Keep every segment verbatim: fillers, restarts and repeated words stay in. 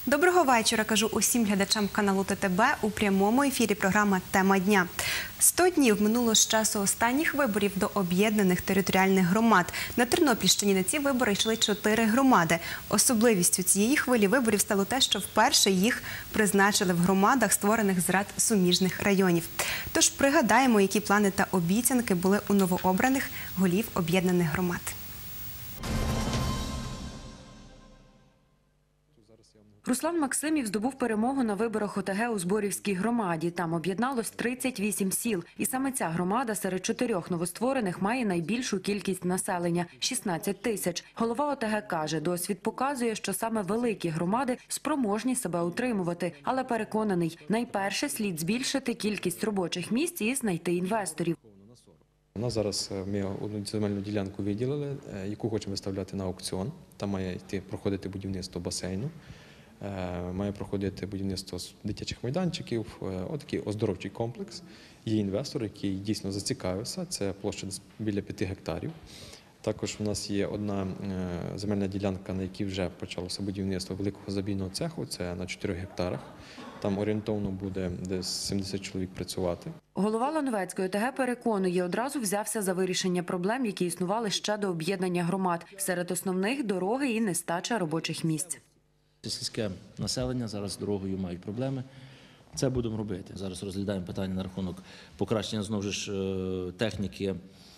Доброго вечора, кажу усім глядачам каналу Т Т Б. У прямому ефірі програма «Тема дня». Сто днів минуло з часу останніх виборів до об'єднаних територіальних громад. На Тернопільщині на ці вибори йшли чотири громади. Особливістю цієї хвилі виборів стало те, що вперше їх призначили в громадах, створених з рад суміжних районів. Тож пригадаємо, які плани та обіцянки були у новообраних голів об'єднаних громад. Руслан Максимів здобув перемогу на виборах О Те Ге у Зборівській громаді. Там об'єдналось тридцять вісім сіл. І саме ця громада серед чотирьох новостворених має найбільшу кількість населення – шістнадцять тисяч. Голова О Те Ге каже, досвід показує, що саме великі громади спроможні себе утримувати. Але переконаний, найперше слід збільшити кількість робочих місць і знайти інвесторів. У нас зараз ми одну земельну ділянку виділили, яку хочемо виставляти на аукціон. Там має йти проходити будівництво басейну. Має проходити будівництво дитячих майданчиків, отакий оздоровчий комплекс. Є інвестор, який дійсно зацікавився, це площа біля п'яти гектарів. Також у нас є одна земельна ділянка, на якій вже почалося будівництво великого забійного цеху, це на чотирьох гектарах. Там орієнтовно буде десь сімдесят чоловік працювати. Голова Лановецької О Те Ге переконує, одразу взявся за вирішення проблем, які існували ще до об'єднання громад. Серед основних – дороги і нестача робочих місць. Сільське населення зараз з дорогою мають проблеми. Це будемо робити. Зараз розглядаємо питання на рахунок покращення знову ж техніки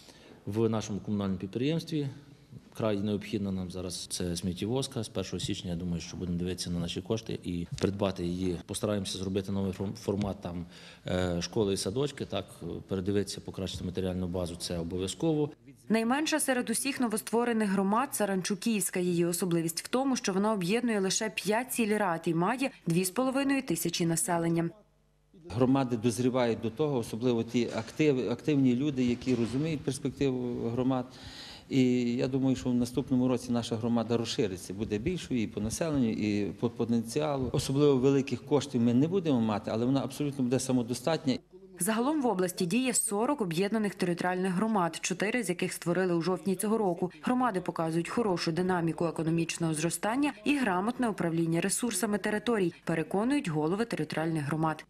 в нашому комунальному підприємстві. Край необхідна нам зараз це сміттєвозка. З першого січня, я думаю, що будемо дивитися на наші кошти і придбати її. Постараємося зробити новий формат там школи і садочки, так, передивитися, покращити матеріальну базу, це обов'язково. Найменша серед усіх новостворених громад – Саранчуківська. Її особливість в тому, що вона об'єднує лише п'ять сільрад і має дві з половиною тисячі населення. Громади дозрівають до того, особливо ті актив, активні люди, які розуміють перспективу громад. І я думаю, що в наступному році наша громада розшириться, буде більшою і по населенню, і по потенціалу. Особливо великих коштів ми не будемо мати, але вона абсолютно буде самодостатня. Загалом в області діє сорок об'єднаних територіальних громад, чотири з яких створили у жовтні цього року. Громади показують хорошу динаміку економічного зростання і грамотне управління ресурсами територій, переконують голови територіальних громад.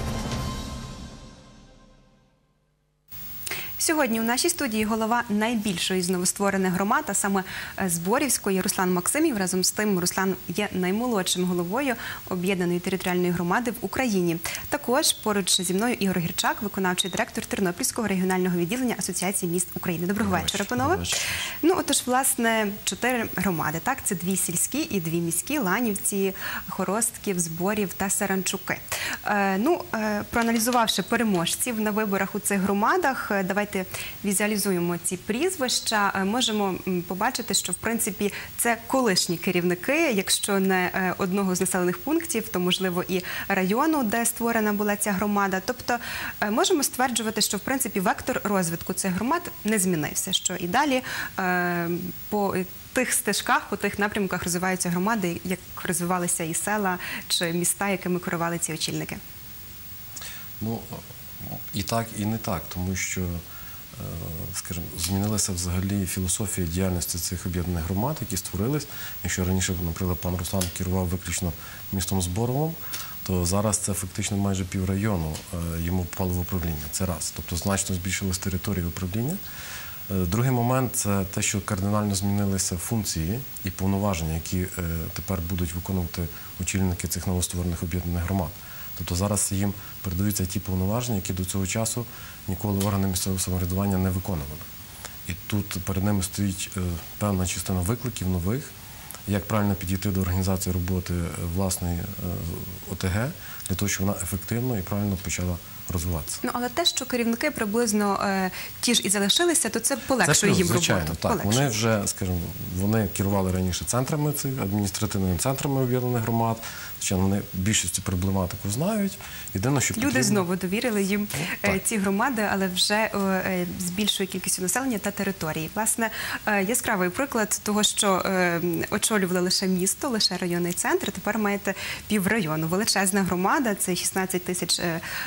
Сьогодні у нашій студії голова найбільшої з новостворених громад, а саме Зборівської, Руслан Максимів. Разом з тим, Руслан є наймолодшим головою об'єднаної територіальної громади в Україні. Також поруч зі мною Ігор Гірчак, виконавчий директор Тернопільського регіонального відділення Асоціації міст України. Доброго вечора, панове. Ну, отож, власне, чотири громади, так? Це дві сільські і дві міські – Ланівці, Хоростків, Зборів та Саранчуки. Е, ну, е, проаналізувавши переможців на виборах у цих громадах, давайте візуалізуємо ці прізвища, можемо побачити, що, в принципі, це колишні керівники, якщо не одного з населених пунктів, то, можливо, і району, де створена була ця громада. Тобто, можемо стверджувати, що, в принципі, вектор розвитку цих громад не змінився, що і далі по тих стежках, по тих напрямках розвиваються громади, як розвивалися і села чи міста, якими керували ці очільники. Ну, і так, і не так, тому що, скажімо, змінилася взагалі філософія діяльності цих об'єднаних громад, які створились. Якщо раніше, наприклад, пан Руслан керував виключно містом Зборовом, то зараз це фактично майже піврайону йому попало в управління. Це раз. Тобто значно збільшилась територія управління. Другий момент – це те, що кардинально змінилися функції і повноваження, які тепер будуть виконувати очільники цих новостворених об'єднаних громад. Тобто зараз їм передаються ті повноваження, які до цього часу ніколи органи місцевого самоврядування не виконували. І тут перед ними стоїть певна частина викликів нових, як правильно підійти до організації роботи власної О Те Ге, для того, щоб вона ефективно і правильно почала розвиватися. Ну, але те, що керівники приблизно е, ті ж і залишилися, то це полегшує це їм звичайно, роботу. Так. Полегшує. Вони вже, скажімо, вони керували раніше центрами, цих, адміністративними центрами об'єднаних громад. Звичайно, вони більшістю проблематику знають. Єдине, що Люди потрібно... знову довірили їм е, ці громади, але вже е, з більшою кількістю населення та території. Власне, е, яскравий приклад того, що е, очолювали лише місто, лише районний центр, тепер маєте піврайону. Величезна громада, це шістнадцять тисяч е, населення.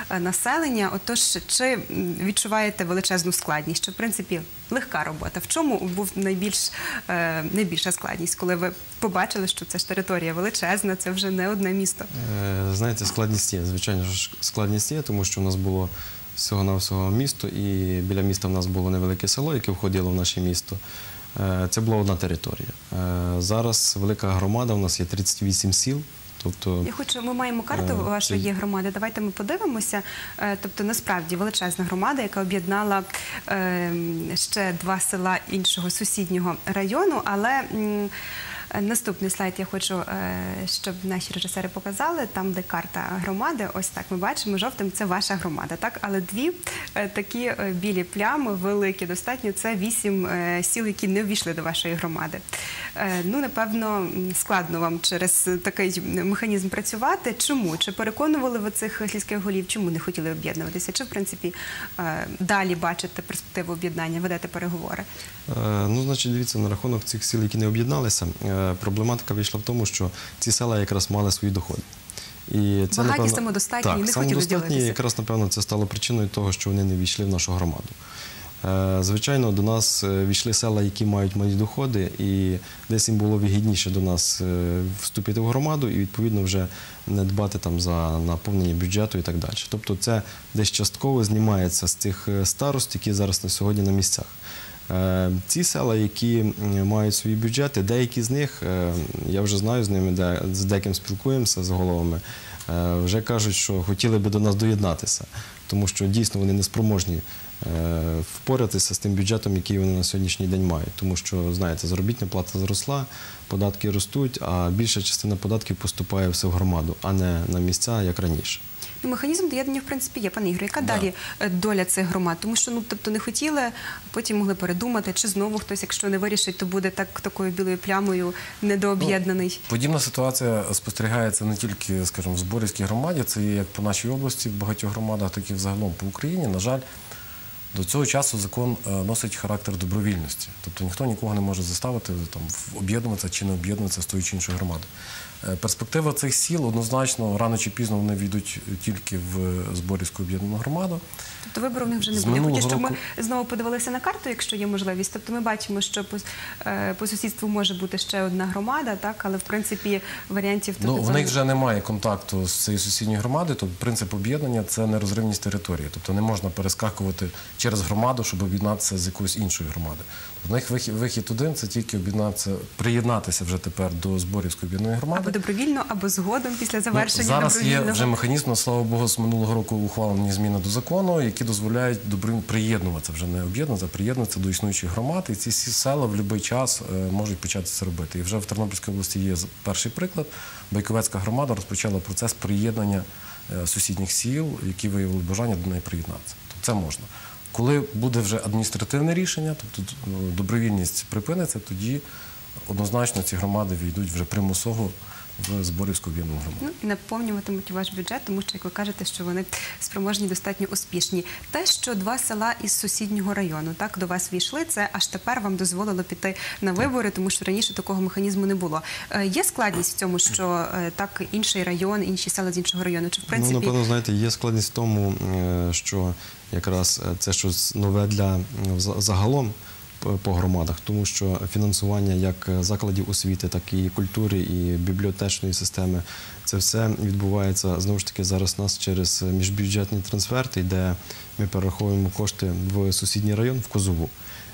населення. Отож, чи м, відчуваєте величезну складність? Чи, в принципі, легка робота? В чому був найбільш, е, найбільша складність, коли ви побачили, що це ж територія величезна, це вже не одне місто? Е, Знаєте, складність є. Звичайно ж, складність є, тому що у нас було всього-навсього місто, і біля міста в нас було невелике село, яке входило в наше місто. Е, Це була одна територія. Е, Зараз велика громада, у нас є тридцять вісім сіл. Тобто, Я хочу, ми маємо карту Е, вашої це- громади. Давайте ми подивимося. Е, Тобто, насправді величезна громада, яка об'єднала е, ще два села іншого сусіднього району. Але м, наступний слайд я хочу, е, щоб наші режисери показали. Там, де карта громади, ось так ми бачимо жовтим. Це ваша громада, так? Але дві е, такі е, білі плями, великі, достатньо. Це вісім е, сіл, які не ввійшли до вашої громади. Е, Ну, напевно, м, складно вам через такий механізм працювати. Чому? Чи переконували ви цих сільських голів? Чому не хотіли об'єднуватися? Чи, в принципі, е, далі бачите перспективу об'єднання, ведете переговори? Е, Ну, значить, дивіться, на рахунок цих сіл, які не об'єдналися, е, проблематика вийшла в тому, що ці села якраз мали свої доходи. І це, Багаті, самодостатні, і не так, хотіли самодостатні, ділитися. якраз, напевно, це стало причиною того, що вони не війшли в нашу громаду. Е, Звичайно, до нас е, війшли села, які мають малі доходи, і десь їм було вигідніше до нас е, вступити в громаду і, відповідно, вже не дбати там за наповнення бюджету і так далі. Тобто це десь частково знімається з тих е, старост, які зараз на сьогодні на місцях. Е, Ці села, які м, мають свої бюджети, деякі з них, е, я вже знаю з ними, де, з деяким спілкуємося, з головами, е, вже кажуть, що хотіли би до нас доєднатися, тому що дійсно вони не спроможні е, впоратися з тим бюджетом, який вони на сьогоднішній день мають. Тому що, знаєте, заробітна плата зросла, податки ростуть, а більша частина податків поступає все в громаду, а не на місця, як раніше. Ну, механізм доєднання, в принципі, є. Пане Ігорю, яка Да. далі е, доля цих громад? Тому що, ну, тобто, не хотіли, потім могли передумати, чи знову хтось, якщо не вирішить, то буде так такою білою плямою недооб'єднаний. Подібна ситуація спостерігається не тільки, скажімо, в Зборівській громаді, це є як по нашій області, в багатьох громадах, так і взагалом по Україні. На жаль, до цього часу закон е, носить характер добровільності. Тобто ніхто нікого не може заставити там, об'єднуватися чи не об'єднуватися з тою чи іншою громадою. Е, Перспектива цих сіл однозначно рано чи пізно вони війдуть тільки в Зборівську об'єднану громаду. Тобто вибору в них вже не З буде. Я хочу, минулого щоб ми року- знову подивилися на карту, якщо є можливість. Тобто ми бачимо, що по, е, по сусідству може бути ще одна громада, так? Але, в принципі, варіантів тут... Ну, не в них вже немає контакту з цією сусідньою громадою, тобто принцип об'єднання – це нерозривність території. Тобто не можна перескакувати через громаду, щоб об'єднатися з якоюсь іншою громадою. В них вихід, вихід один – це тільки об'єднатися, приєднатися вже тепер до Зборівської об'єднаної громади. Або добровільно, або згодом після Ну, завершення зараз є добровільного. вже механізм, слава Богу, з минулого року ухвалені зміни до закону, які дозволяють добровільно приєднуватися, вже не об'єднуватися, а приєднуватися до існуючих громад. І ці всі села в будь-який час е, можуть почати це робити. І вже в Тернопільській області є з- перший приклад. Байковецька громада розпочала процес приєднання е, сусідніх сіл, які виявили бажання до неї приєднатися. Тобто це можна. Коли буде вже адміністративне рішення, тобто е, добровільність припиниться, тоді однозначно ці громади війдуть вже примусово в Зборівську об'єднану громаду. Ну, і наповнюватимуть ваш бюджет, тому що, як ви кажете, що вони спроможні, достатньо успішні. Те, що два села із сусіднього району так до вас війшли, це аж тепер вам дозволило піти на вибори, тому що раніше такого механізму не було. Е, Є складність в цьому, що е, так інший район, інші села з іншого району? Чи в принципі Ну, напевно, знаєте, є складність в тому, е, що якраз е, це щось нове для м, за- загалом по- по громадах, тому що фінансування як закладів освіти, так і культури, і бібліотечної системи, це все відбувається, знову ж таки, зараз у нас через міжбюджетні трансферти, де ми перераховуємо кошти в сусідній район, в Козову.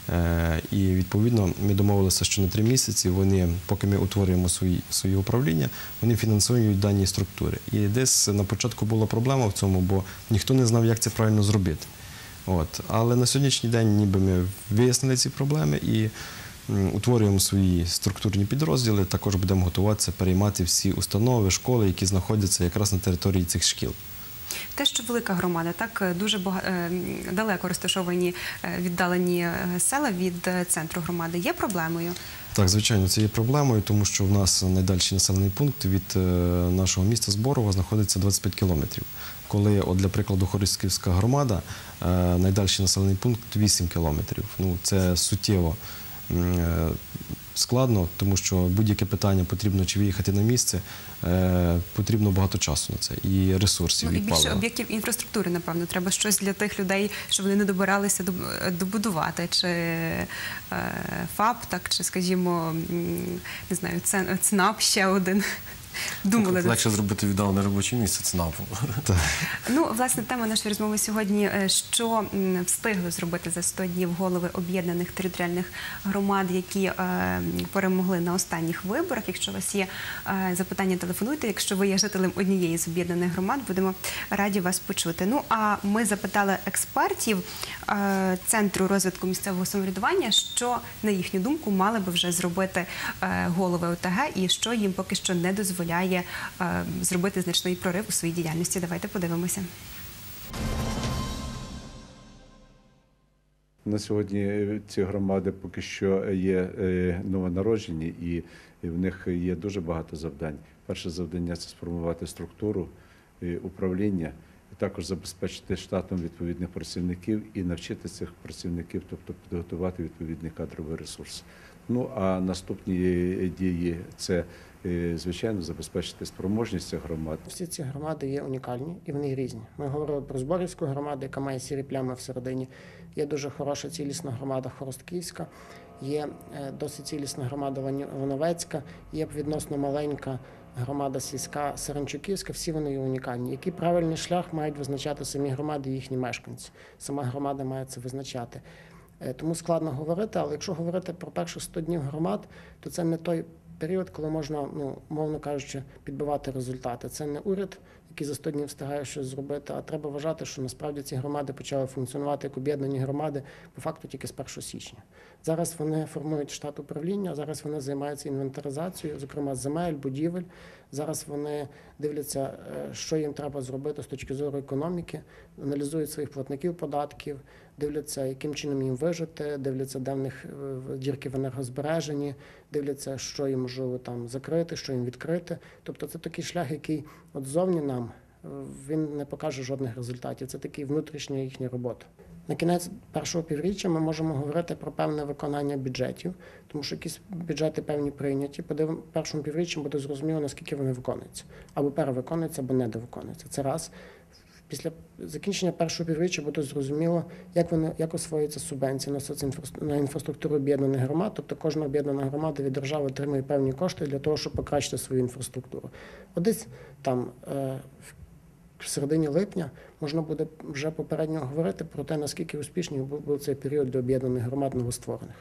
Е, І, відповідно, ми домовилися, що на три місяці вони, поки ми утворюємо свої, свої управління, вони фінансують дані структури. І десь на початку була проблема в цьому, бо ніхто не знав, як це правильно зробити. От. Але на сьогоднішній день ніби ми вияснили ці проблеми і м, утворюємо свої структурні підрозділи, також будемо готуватися переймати всі установи, школи, які знаходяться якраз на території цих шкіл. те, що велика громада, так дуже бага... е, далеко розташовані е, віддалені е, села від е, центру громади, є проблемою? Так, звичайно, це є проблемою, тому що в нас найдальший населений пункт від е, нашого міста Зборова знаходиться двадцять п'ять кілометрів. Коли, от, для прикладу, Хорисківська громада, е, найдальший населений пункт вісім кілометрів. Ну, це суттєво м, е, складно, тому що будь-яке питання потрібно чи виїхати на місце, е, потрібно багато часу на це і ресурсів, Ну, і і більше палива. об'єктів інфраструктури, напевно, треба щось для тих людей, щоб вони не добиралися доб- добудувати, чи е, ФАП, так, чи, скажімо, м, не знаю, Цен- ЦНАП ще один. Думали над Легше зробити віддалене робоче місце ЦНАПу. Ну, власне, тема нашої розмови сьогодні, е, що м, встигли зробити за сто днів голови об'єднаних територіальних громад, які е, перемогли на останніх виборах. Якщо у вас є е, запитання, телефонуйте. Якщо ви є жителем однієї з об'єднаних громад, будемо раді вас почути. Ну, а ми запитали експертів е, Центру розвитку місцевого самоврядування, що, на їхню думку, мали би вже зробити е, голови ОТГ і що їм поки що не дозволяє е, зробити значний прорив у своїй діяльності. Давайте подивимося. На сьогодні ці громади поки що є е, новонароджені, і в них є дуже багато завдань. Перше завдання – це сформувати структуру е, управління, і також забезпечити штатом відповідних працівників і навчити цих працівників, тобто підготувати відповідний кадровий ресурс. Ну а наступні дії – це, е, звичайно, забезпечити спроможність цих громад. Всі ці громади є унікальні і вони різні. Ми говорили про Зборівську громаду, яка має сірі плями всередині. Є дуже хороша цілісна громада Хоростківська, є досить цілісна громада Воновецька, є відносно маленька громада сільська Саранчуківська. Всі вони є унікальні. Який правильний шлях мають визначати самі громади і їхні мешканці. Сама громада має це визначати. Тому складно говорити, але якщо говорити про перших сто днів громад, то це не той період, коли можна, ну, мовно кажучи, підбивати результати. Це не уряд, який за сто днів встигає щось зробити, а треба вважати, що насправді ці громади почали функціонувати як об'єднані громади по факту тільки з першого січня. Зараз вони формують штат управління, зараз вони займаються інвентаризацією, зокрема земель, будівель. Зараз вони дивляться, що їм треба зробити з точки зору економіки, аналізують своїх платників податків, дивляться, яким чином їм вижити, дивляться, де в них дірки в енергозбереженні, дивляться, що їм можливо там закрити, що їм відкрити. Тобто це такий шлях, який от ззовні нам, він не покаже жодних результатів. Це такий внутрішня їхня робота. На кінець першого півріччя ми можемо говорити про певне виконання бюджетів, тому що якісь бюджети певні прийняті. Подивимо, першому півріччі буде зрозуміло, наскільки вони виконуються. Або перевиконуються, або недовиконуються. Це раз. Після закінчення першого півріччя буде зрозуміло, як вони як освоюються субвенції на соцінфраструктуру, на інфраструктуру об'єднаних громад. Тобто кожна об'єднана громада від держави отримує певні кошти для того, щоб покращити свою інфраструктуру. От десь там в середині липня можна буде вже попередньо говорити про те, наскільки успішним був цей період для об'єднаних громад новостворених.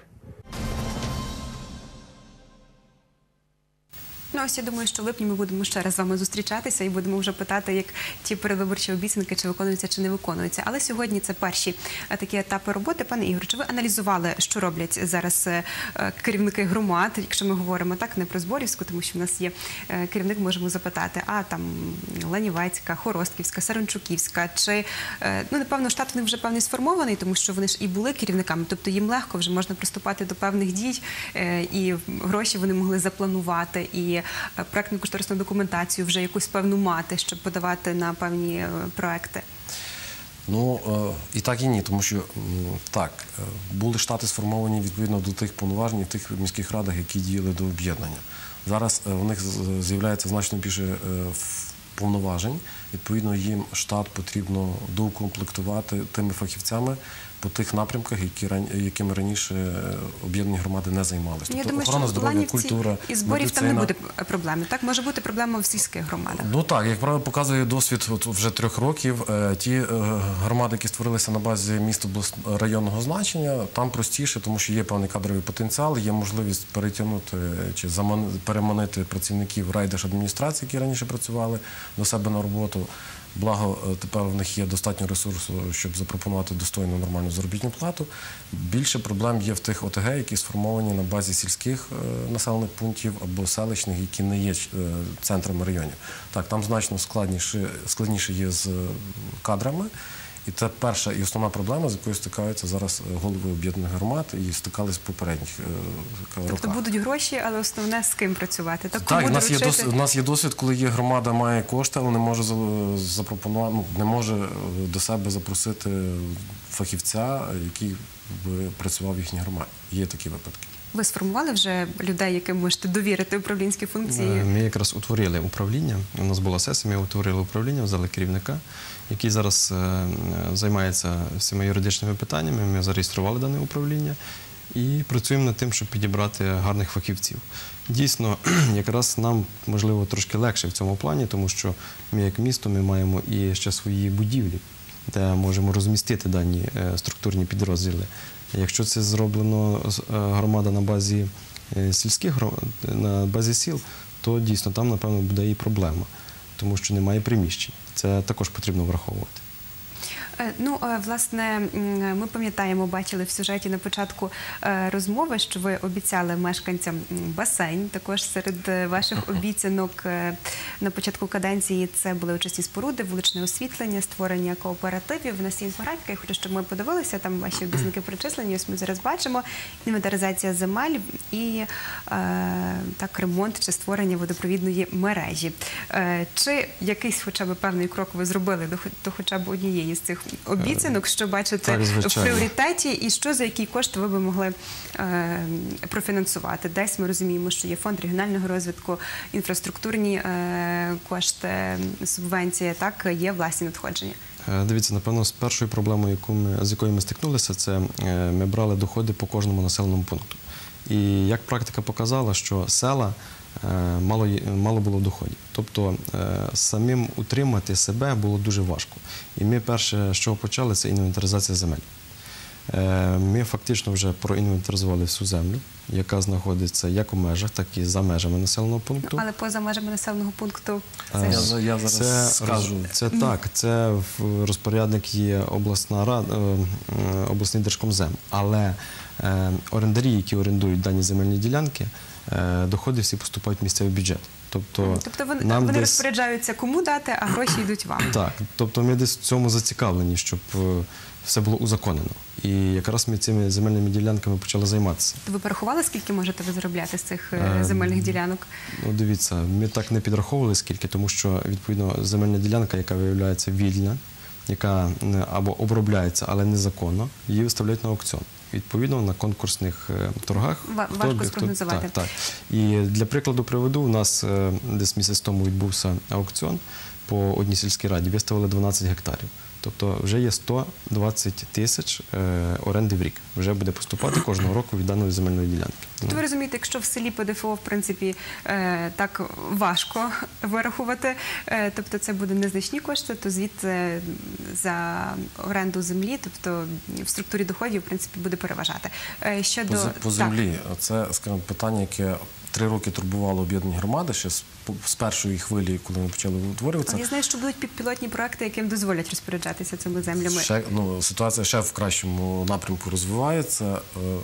Ну, ось я думаю, що в липні ми будемо ще раз з вами зустрічатися і будемо вже питати, як ті передвиборчі обіцянки, чи виконуються, чи не виконуються. Але сьогодні це перші такі етапи роботи. Пане Ігор, чи ви аналізували, що роблять зараз керівники громад, якщо ми говоримо так, не про Зборівську, тому що в нас є керівник, можемо запитати, а там Ланівецька, Хоростківська, Саранчуківська, чи, ну, напевно, штат в них вже певний сформований, тому що вони ж і були керівниками, тобто їм легко вже можна приступати до певних дій, і гроші вони могли запланувати, і проектну кошторисну документацію вже якусь певну мати, щоб подавати на певні проекти? Ну, і так, і ні, тому що, так, були штати сформовані відповідно до тих повноважень в тих міських радах, які діяли до об'єднання. Зараз у них з'являється значно більше повноважень, відповідно, їм штат потрібно доукомплектувати тими фахівцями по тих напрямках, які, якими раніше об'єднані громади не займалися. Я Тобто думаю, охорона що здоров'я, культура, і зборів там не медицина. буде проблеми. Так, може бути проблема в сільських громадах. Ну так, як правило, показує досвід от вже трьох років. Ті громади, які створилися на базі міст районного значення, там простіше, тому що є певний кадровий потенціал, є можливість перетягнути чи переманити працівників райдержадміністрації, які раніше працювали, до себе на роботу. Благо, тепер в них є достатньо ресурсу, щоб запропонувати достойну нормальну заробітну плату. Більше проблем є в тих ОТГ, які сформовані на базі сільських населених пунктів або селищних, які не є центрами районів. Так, там значно складніше, складніше є з кадрами. І це перша і основна проблема, з якою стикаються зараз голови об'єднаних громад і стикались в попередніх роках. Тобто будуть гроші, але основне з ким працювати. Так, так, у нас, є досвід, у нас є досвід, коли є громада має кошти, але не може запропонувати, ну, не може до себе запросити фахівця, який би працював в їхній громаді. Є такі випадки. Ви сформували вже людей, яким можете довірити управлінські функції? Ми якраз утворили управління. У нас була сесія, ми утворили управління, взяли керівника, який зараз е, займається всіма юридичними питаннями. Ми зареєстрували дане управління і працюємо над тим, щоб підібрати гарних фахівців. Дійсно, якраз нам, можливо, трошки легше в цьому плані, тому що ми, як місто, ми маємо і ще свої будівлі, де можемо розмістити дані е, структурні підрозділи. Якщо це зроблено е, громада на базі е, сільських гром- на базі сіл, то дійсно там, напевно, буде і проблема, тому що немає приміщень. Це також потрібно враховувати. Е, Ну, е, власне, м, ми пам'ятаємо, бачили в сюжеті на початку е, розмови, що ви обіцяли мешканцям м, басейн. Також серед е, ваших обіцянок е, на початку каденції це були очисні споруди, вуличне освітлення, створення кооперативів. У нас є інфографіка, я хочу, щоб ми подивилися, там ваші обіцянки причислені, ось ми зараз бачимо. Інвентаризація земель і е, так, ремонт чи створення водопровідної мережі. Е, Чи якийсь хоча б певний крок ви зробили до, хо- до хоча б однієї з цих обіцянок, що бачите Так, в звичайно. пріоритеті, і що за який кошт ви би могли е, профінансувати? Десь ми розуміємо, що є фонд регіонального розвитку, інфраструктурні е, кошти, субвенція, так, є власні надходження. Е, Дивіться, напевно, з першою проблемою, яку ми, з якою ми стикнулися, це е, ми брали доходи по кожному населеному пункту. І як практика показала, що села е, мало, є- мало було доходів. Тобто е, самим утримати себе було дуже важко. І ми перше, з чого почали, це інвентаризація земель. Е, Ми фактично вже проінвентаризували всю землю, яка знаходиться як у межах, так і за межами населеного пункту. Але поза межами населеного пункту Е, це Я, ж за- я зараз Це, скажу. це так, це в розпорядник є обласна рада, е, е, обласний держкомзем. Але е, орендарі, які орендують дані земельні ділянки, е, доходи всі поступають в місцевий бюджет. Тобто, Тобто вони, нам вони десь- розпоряджаються, кому дати, а гроші йдуть вам. Так, тобто ми десь в цьому зацікавлені, щоб е, все було узаконено. І якраз ми цими земельними ділянками почали займатися. Ви порахували, скільки можете ви заробляти з цих е, Е, земельних ділянок? Ну, дивіться, ми так не підраховували скільки, тому що, відповідно, земельна ділянка, яка виявляється вільна, яка е, або обробляється, але незаконно, її виставляють на аукціон. Відповідно, на конкурсних е, торгах. Ва- хто важко би- хто- спрогнозувати. Так, так. І для прикладу приведу, у нас е, десь місяць тому відбувся аукціон по одній сільській раді, виставили дванадцять гектарів. Тобто вже є сто двадцять тисяч е, оренди в рік. Вже буде поступати кожного року від даної земельної ділянки. Тобто ви розумієте, якщо в селі ПДФО, в принципі, е, так важко вирахувати, е, тобто це буде незначні кошти, то звідти за оренду землі, тобто в структурі доходів, в принципі, буде переважати. Е, Щодо... По, зе- по Так. землі, це, скажімо, питання, яке три роки турбувало об'єднані громади, ще з, по- з першої хвилі, коли ми почали утворюватися. Але я знаю, що будуть підпілотні проекти, яким дозволять розпоряджатися цими землями. Ще, ну, ситуація ще в кращому напрямку розвивається. Е,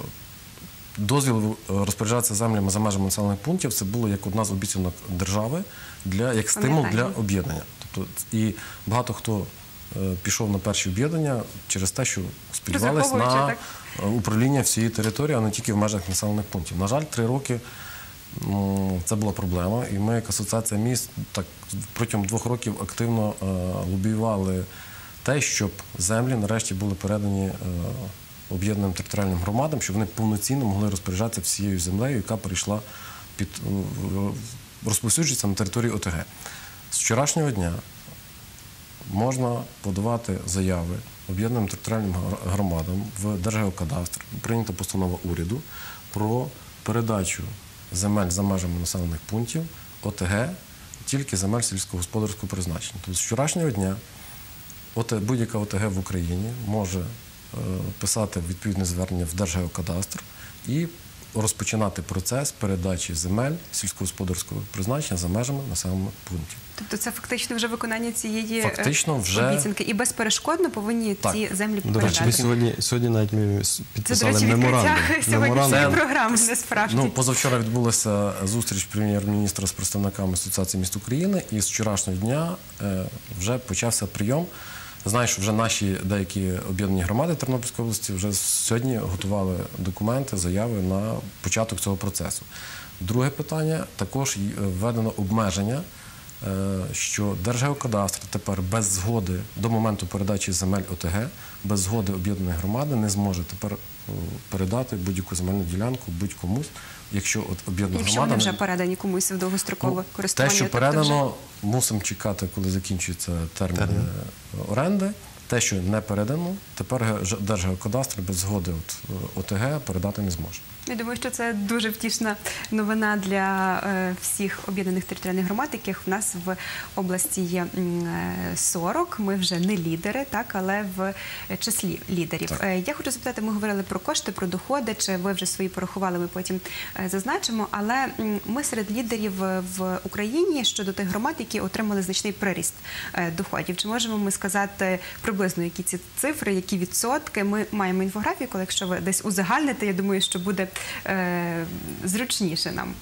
Дозвіл е, розпоряджатися землями за межами населених пунктів це було як одна з обіцянок держави для як стимул для Пам'ятаю. об'єднання. Тобто і багато хто е, пішов на перші об'єднання через те, що сподівались Розраховуючи, на так? е, управління всієї території, а не тільки в межах населених пунктів. На жаль, три роки м, це була проблема, і ми, як асоціація міст, так протягом двох років активно е, лобіювали те, щоб землі нарешті були передані е, об'єднаним територіальним громадам, щоб вони повноцінно могли розпоряджатися всією землею, яка перейшла під е, розповсюджується на території ОТГ. З вчорашнього дня можна подавати заяви об'єднаним територіальним гр- громадам в Держгеокадастр. Прийнята постанова уряду про передачу земель за межами населених пунктів ОТГ, тільки земель сільськогосподарського призначення. Тобто з вчорашнього дня ОТ, будь-яка ОТГ в Україні може е, писати відповідне звернення в Держгеокадастр і розпочинати процес передачі земель сільськогосподарського призначення за межами населених пунктів. Тобто це фактично вже виконання цієї е, Фактично вже- обіцянки. І безперешкодно повинні Так. ці землі До речі, ми передати. сьогодні, сьогодні навіть ми с- Це, до підписали речі, меморандум. відкриття сьогоднішньої Меморандум. програми, насправді. Ну, позавчора відбулася зустріч прем'єр-міністра з представниками Асоціації міст України, і з вчорашнього дня е, вже почався прийом. Знаю, що вже наші деякі об'єднані громади Тернопільської області вже сьогодні готували документи, заяви на початок цього процесу. Друге питання, також й- введено обмеження, е, що Держгеокадастр тепер без згоди до моменту передачі земель ОТГ, без згоди об'єднаної громади не зможе тепер е, передати будь-яку земельну ділянку будь-комусь, якщо от об'єднана Якщо громада... вони вже не- передані комусь в довгострокове Ну, користування. Те, що тобто передано, вже- мусимо чекати, коли закінчується термін е, оренди. Те, що не передано, тепер Ге- Держгеокадастр без згоди от, е, ОТГ передати не зможе. Я думаю, що це дуже втішна новина для е, всіх об'єднаних територіальних громад, яких в нас в області є м, е, сорок. Ми вже не лідери, так, але в числі лідерів. Так. Е, Я хочу запитати, ми говорили про кошти, про доходи, чи ви вже свої порахували, ми потім е, зазначимо. Але м, ми серед лідерів в Україні щодо тих громад, які отримали значний приріст е, доходів. Чи можемо ми сказати приблизно, які ці цифри, які відсотки? Ми маємо інфографію, коли якщо ви десь узагальните, я думаю, що буде е, зручніше нам.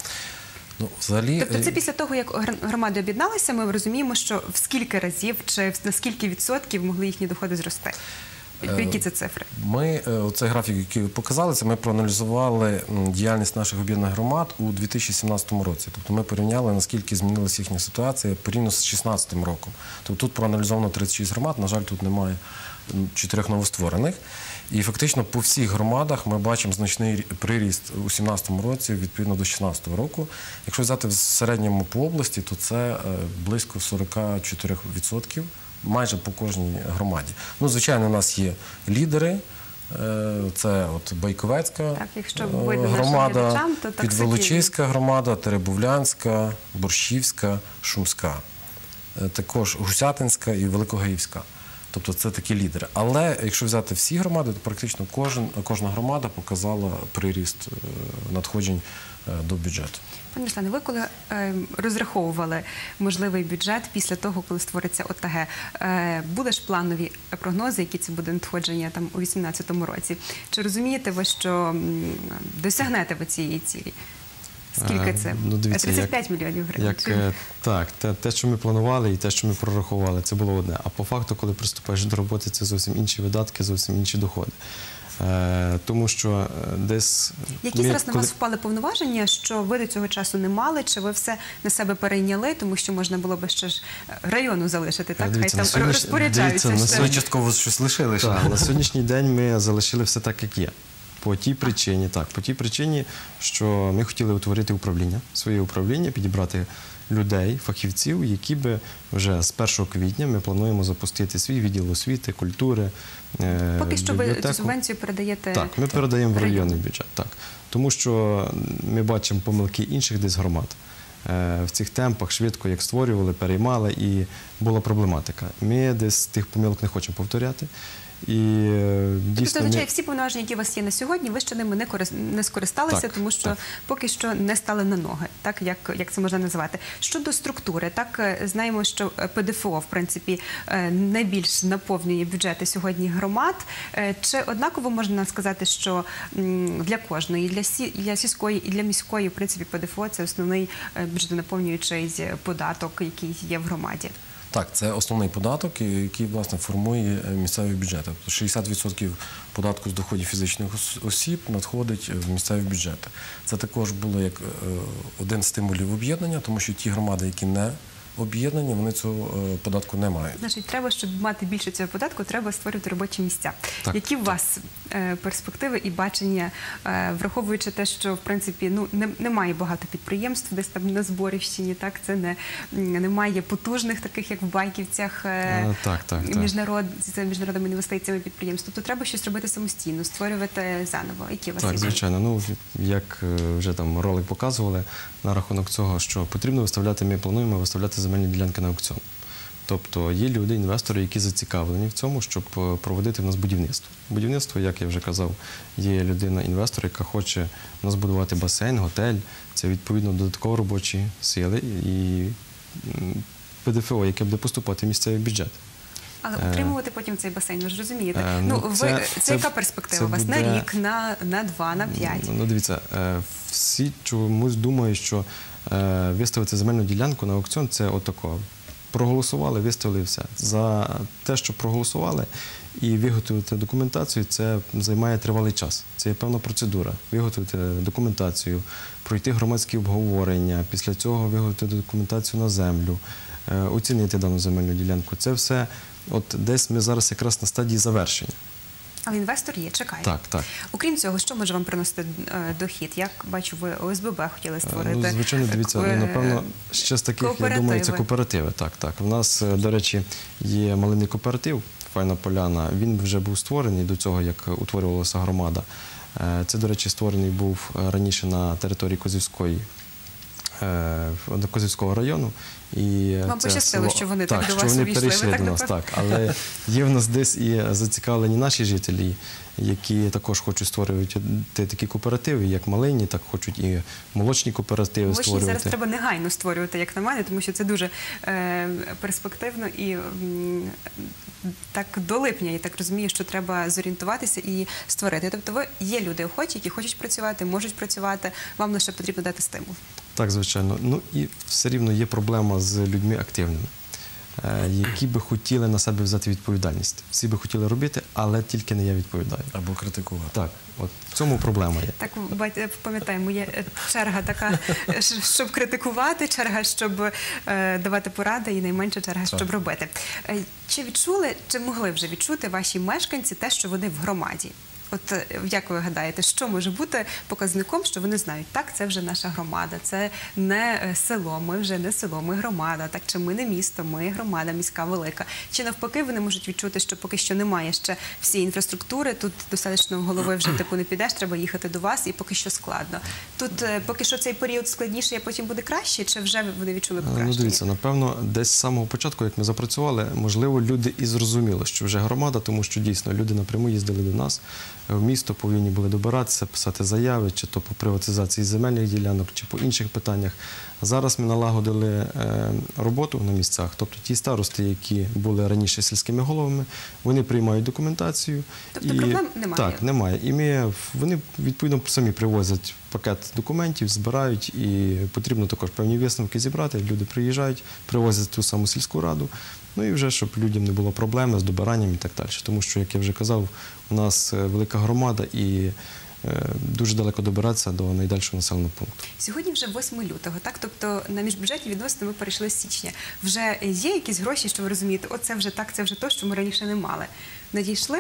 Ну, взагалі, Тобто це е, після того, як гр- громади об'єдналися, ми розуміємо, що в скільки разів чи в- на скільки відсотків могли їхні доходи зрости? Які це цифри? Ми, е, оцей графік, який ви показали, це ми проаналізували м, діяльність наших об'єднаних громад у дві тисячі сімнадцятому році. Тобто ми порівняли, наскільки змінилася їхня ситуація порівняно з дві тисячі шістнадцятим роком. Тобто тут проаналізовано тридцять шість громад, на жаль, тут немає м, чотирьох новостворених. І фактично по всіх громадах ми бачимо значний рі- приріст у дві тисячі сімнадцятому році відповідно до дві тисячі шістнадцятого року. Якщо взяти в середньому по області, то це е, близько сорок чотири відсотки. Майже по кожній громаді. Ну, звичайно, у нас є лідери. Е, Це от Байковецька Так, якщо е, видно нашим громада, глядачам, то так Підволочиська громада, Теребовлянська, Борщівська, Шумська. Е, Також Гусятинська і Великогаївська. Тобто це такі лідери. Але якщо взяти всі громади, то практично кожен, кожна громада показала приріст е, надходжень е, до бюджету. Пане Руслане, ви коли е, розраховували можливий бюджет після того, коли створиться ОТГ, е, були ж планові прогнози, які це буде надходження там у вісімнадцятому році. Чи розумієте ви, що м, досягнете ви цієї цілі? Скільки це? Е, ну, дивіться, тридцять п'ять як- мільйонів гривень. Як, Чи- е, так, те, те, що ми планували і те, що ми прорахували, це було одне. А по факту, коли приступаєш до роботи, це зовсім інші видатки, зовсім інші доходи. Е, тому що е, десь... Які ми, зараз на коли- вас впали повноваження, що ви до цього часу не мали, чи ви все на себе перейняли, тому що можна було би ще ж району залишити, так? Хай дивіться, там на сьогодні- розпоряджаються. дивіться, на ще. Ми частково щось лишили. ще. Так, на сьогоднішній день ми залишили все так, як є. По тій причині, так, по тій причині, що ми хотіли утворити управління, своє управління, підібрати людей, фахівців, які би вже з першого квітня ми плануємо запустити свій відділ освіти, культури, е, Поки що ви цю бібліотеку. субвенцію передаєте. Так, ми передаємо в району. районний бюджет. Так. Тому що ми бачимо помилки інших десь громад. Е, В цих темпах швидко як створювали, переймали, і була проблематика. Ми десь тих помилок не хочемо повторяти. І е, Тобто, дійсно, означає, ми... всі повноваження, які у вас є на сьогодні, ви ще ними не, корис... не скористалися, Так, тому що так. поки що не стали на ноги, так як, як це можна назвати. Щодо структури, так е, знаємо, що е, ПДФО, в принципі, е, найбільш наповнює бюджети сьогодні громад. Е, Чи однаково можна сказати, що м, для кожної, і для, сі... для сільської, і для міської, в принципі, ПДФО – це основний е, бюджетонаповнюючий податок, який є в громаді? Так, це основний податок, який, власне, формує місцеві бюджети. Тобто шістдесят відсотків податку з доходів фізичних ос- осіб надходить в місцеві бюджети. Це також було як е, один з стимулів об'єднання, тому що ті громади, які не об'єднані, вони цього е, податку не мають. Значить, треба, щоб мати більше цього податку, треба створювати робочі місця. Так, Які у вас е, перспективи і бачення, е, враховуючи те, що в принципі ну не, немає багато підприємств, десь там на Зборівщині, так це не м, немає потужних, таких як в Байківцях, е, Е, так, так, так. міжнарод з міжнародними інвестиціями підприємств. Тобто треба щось робити самостійно, створювати заново. Які у вас Так, ідеї? звичайно. Ну, як е, вже там ролик показували на рахунок цього, що потрібно виставляти, ми плануємо виставляти земельні ділянки на аукціон. Тобто є люди, інвестори, які зацікавлені в цьому, щоб е, проводити в нас будівництво. Будівництво, як я вже казав, є людина-інвестор, яка хоче в нас будувати басейн, готель. Це відповідно додатково робочі сили і м, ПДФО, яке буде поступати в місцевий бюджет. Але Е, утримувати потім цей басейн, ви ж розумієте. е, ну, ну, ви, це- це, це- яка перспектива це у вас? буде- На рік, на, на два, на п'ять? Ну, дивіться, е, всі чомусь думають, що е, виставити земельну ділянку на аукціон – це отако. Проголосували, виставили і все. За те, що проголосували, і виготовити документацію, це займає тривалий час. Це є певна процедура. Виготовити документацію, пройти громадські обговорення, після цього виготовити документацію на землю, е, оцінити дану земельну ділянку. Це все, от десь ми зараз якраз на стадії завершення. Але інвестор є, чекає. Так, так. Окрім цього, що може вам приносити е, дохід? Як бачу, ви О С Б Б хотіли створити? Ну, звичайно, дивіться, Е, ну, напевно, ще з таких, я думаю, це кооперативи. Так, так. У нас, е, до речі, є малинний кооператив «Файна поляна». Він вже був створений до цього, як утворювалася громада. Е, Це, до речі, створений був раніше на території Козівської, е, Козівського району. І Вам це пощастило, село- що вони так до що вас вони увійшли. перейшли Ви так, до нас, напевно? так. Але є в нас десь і зацікавлені наші жителі, які також хочуть створювати такі кооперативи, як малині, так хочуть і молочні кооперативи Молочні створювати. зараз треба негайно створювати, як на мене, тому що це дуже е, перспективно і м, так до липня, я так розумію, що треба зорієнтуватися і створити. Тобто ви є люди охочі, які хочуть працювати, можуть працювати, вам лише потрібно дати стимул. Так, звичайно. Ну і все рівно є проблема з людьми активними, е, які би хотіли на себе взяти відповідальність. Всі би хотіли робити, але тільки не я відповідаю. Або критикувати. Так, от в цьому проблема є. Так, бать- пам'ятаємо, є е, черга така, е, щ- щоб критикувати, черга, щоб е, давати поради, і найменша черга, щоб робити. Е, Чи відчули, чи могли вже відчути ваші мешканці те, що вони в громаді? От е, як ви гадаєте, що може бути показником, що вони знають, так, це вже наша громада, це не е, село, ми вже не село, ми громада, так, чи ми не місто, ми громада міська велика. Чи навпаки вони можуть відчути, що поки що немає ще всієї інфраструктури, тут до селищного голови вже типу не підеш, треба їхати до вас, і поки що складно. Тут е, поки що цей період складніший, а потім буде краще, чи вже вони відчули Ну, покращення? дивіться, напевно, десь з самого початку, як ми запрацювали, можливо, люди і зрозуміли, що вже громада, тому що дійсно люди напряму їздили до нас в місто, повинні були добиратися, писати заяви, чи то по приватизації земельних ділянок, чи по інших питаннях. Зараз ми налагодили е, роботу на місцях, тобто ті старости, які були раніше сільськими головами, вони приймають документацію. Тобто проблем немає? Так, немає. І ми, вони, відповідно, самі привозять пакет документів, збирають, і потрібно також певні висновки зібрати. Люди приїжджають, привозять ту саму сільську раду, ну і вже, щоб людям не було проблеми з добиранням і так далі. Тому що, як я вже казав, у нас велика громада і е, дуже далеко добиратися до найдальшого населеного пункту. Сьогодні вже восьме лютого, так? Тобто на міжбюджетні відносини ми перейшли з січня. Вже є якісь гроші, що ви розумієте, от це вже так, це вже то, що ми раніше не мали. Надійшли?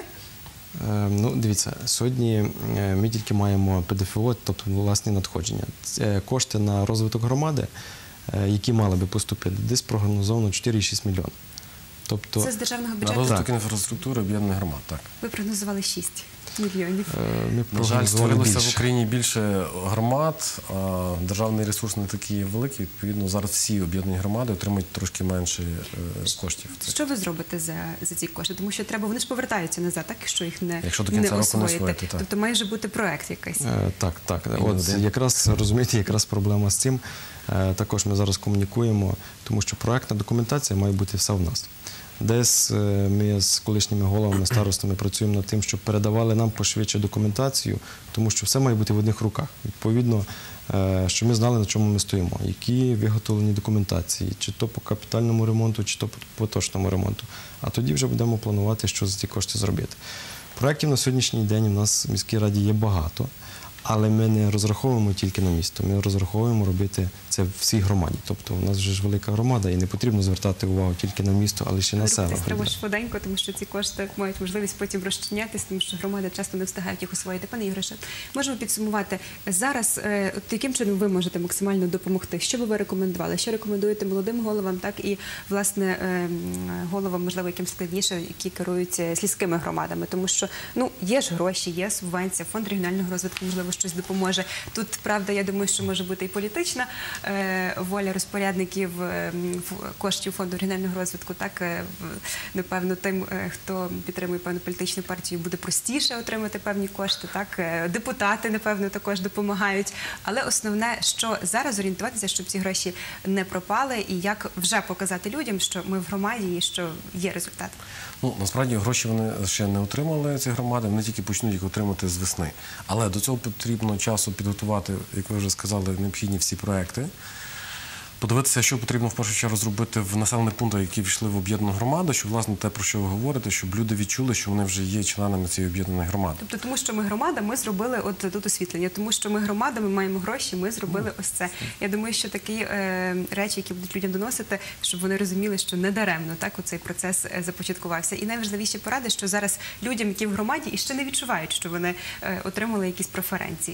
Е, Ну, дивіться, сьогодні е, ми тільки маємо П Д Ф О, тобто власні надходження. Це кошти на розвиток громади, е, які мали би поступити, десь прогнозовано чотири цілих шість десятих мільйона. Тобто, Це з державного На бюджету? розвиток інфраструктури об'єднаних громад, так. Ви прогнозували шість мільйонів. е, ми На жаль, прогнозували створилося в більше. Україні більше громад, а державний ресурс не такий великий. Відповідно, зараз всі об'єднані громади отримують трошки менше е, коштів. Це- Що ви зробите за, за ці кошти? Тому що треба, вони ж повертаються назад, так, якщо їх не, Якщо до кінця не року не освоїти. освоїти, так. Тобто має же бути проект якийсь. Е, Так, так. не От один. якраз розумієте, якраз проблема з цим. Е, Також ми зараз комунікуємо, тому що проектна документація має бути вся в нас. Десь е, ми з колишніми головами, старостами працюємо над тим, щоб передавали нам пошвидше документацію, тому що все має бути в одних руках. Відповідно, е, що ми знали, на чому ми стоїмо, які виготовлені документації, чи то по капітальному ремонту, чи то по поточному ремонту. А тоді вже будемо планувати, що за ці кошти зробити. Проєктів на сьогоднішній день у нас в міській раді є багато. Але ми не розраховуємо тільки на місто, ми розраховуємо робити це в всій громаді. Тобто у нас вже ж велика громада і не потрібно звертати увагу тільки на місто, але ще на села. Рухатись треба швиденько, тому що ці кошти мають можливість потім розчинятися, тому що громади часто не встигають їх освоїти. Пане Ігоре, можемо підсумувати зараз, е, от яким чином ви можете максимально допомогти? Що би ви рекомендували? Що рекомендуєте молодим головам, так і власне е, м, головам, можливо, яким складніше, які керуються сільськими громадами? Тому що ну є ж гроші, є субвенція, фонд регіонального розвитку, можливо, щось допоможе. Тут, правда, я думаю, що може бути і політична е, воля розпорядників е, в- коштів фонду регіонального розвитку. Так, е, в- напевно, тим, е, хто підтримує певну політичну партію, буде простіше отримати певні кошти. Так, е, депутати, напевно, також допомагають. Але основне, що зараз орієнтуватися, щоб ці гроші не пропали, і як вже показати людям, що ми в громаді і що є результат. Ну, насправді гроші вони ще не отримали, ці громади, вони тільки почнуть їх отримати з весни. Але до цього потрібно часу підготувати, як ви вже сказали, необхідні всі проекти. подивитися, що потрібно в першу чергу зробити в населених пунктах, які війшли в об'єднану громаду, щоб, власне, те, про що ви говорите, щоб люди відчули, що вони вже є членами цієї об'єднаної громади. Тобто, тому що ми громада, ми зробили от тут освітлення. Тому що ми громада, ми маємо гроші, ми зробили ось це. Я думаю, що такі е, речі, які будуть людям доносити, щоб вони розуміли, що не даремно так оцей процес е, започаткувався. І найважливіші поради, що зараз людям, які в громаді, і ще не відчувають, що вони е, отримали якісь преференції.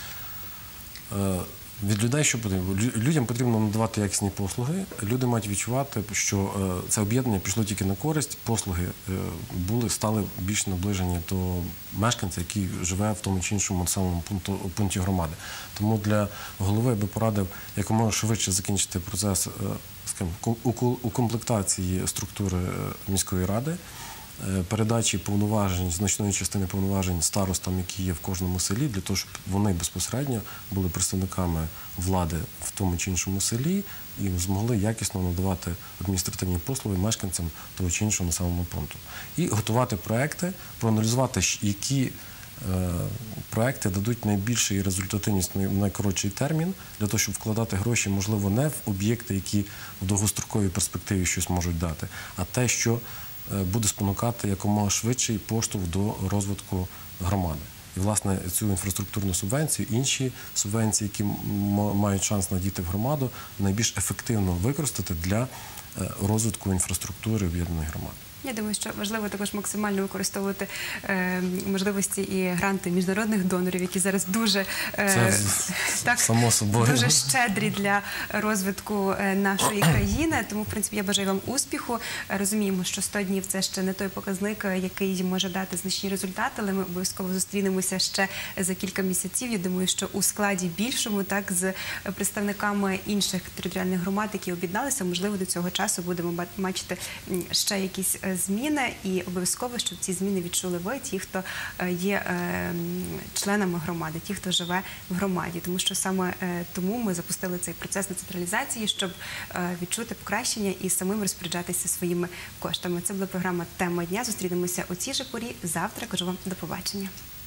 Е, Від людей що потрібно? Лю- Людям потрібно надавати якісні послуги. Люди мають відчувати, що е, це об'єднання пішло тільки на користь. Послуги е, були, стали більш наближені до мешканця, який живе в тому чи іншому населеному пункту, пункті громади. Тому для голови я би порадив якомога швидше закінчити процес е, скажімо, ку- уку- укомплектації структури е, міської ради, е, передачі повноважень, значної частини повноважень старостам, які є в кожному селі, для того, щоб вони безпосередньо були представниками влади в тому чи іншому селі і змогли якісно надавати адміністративні послуги мешканцям того чи іншого населеного пункту. І готувати проекти, проаналізувати, щ- які е, проекти дадуть найбільшу результативність в найкоротший термін, для того, щоб вкладати гроші, можливо, не в об'єкти, які в довгостроковій перспективі щось можуть дати, а те, що е, буде спонукати якомога швидший поштовх до розвитку громади. І, власне, цю інфраструктурну субвенцію, інші субвенції, які м- мають шанс надійти в громаду, найбільш ефективно використати для е, розвитку інфраструктури об'єднаної громади. Я думаю, що важливо також максимально використовувати е, можливості і гранти міжнародних донорів, які зараз дуже, е, Це само собою. дуже щедрі для розвитку е, нашої країни. Тому, в принципі, я бажаю вам успіху. Розуміємо, що сто днів – це ще не той показник, е, який може дати значні результати, але ми обов'язково зустрінемося ще за кілька місяців. Я думаю, що у складі більшому, так, з представниками інших територіальних громад, які об'єдналися, можливо, до цього часу будемо ба- бачити м, ще якісь е, зміни, і обов'язково, щоб ці зміни відчули ви, ті, хто е, є е, членами громади, ті, хто живе в громаді. Тому що саме е, тому ми запустили цей процес децентралізації, щоб е, відчути покращення і самим розпоряджатися своїми коштами. Це була програма «Тема дня». Зустрінемося у цій же порі завтра. Кажу вам до побачення.